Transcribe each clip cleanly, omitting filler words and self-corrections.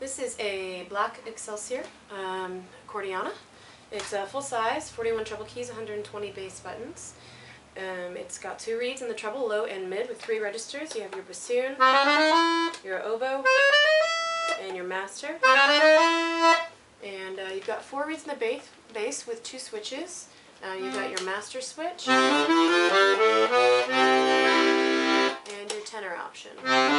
This is a black Excelsior accordiona. It's full size, 41 treble keys, 120 bass buttons. It's got 2 reeds in the treble, low and mid, with 3 registers. You have your bassoon, your oboe, and your master. And you've got 4 reeds in the bass with 2 switches. You've got your master switch and your tenor option.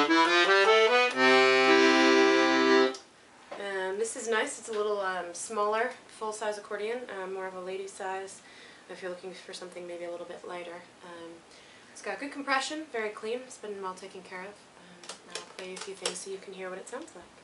This is nice. It's a little smaller, full-size accordion, more of a lady size if you're looking for something maybe a little bit lighter. It's got good compression, very clean. It's been well taken care of. I'll play you a few things so you can hear what it sounds like.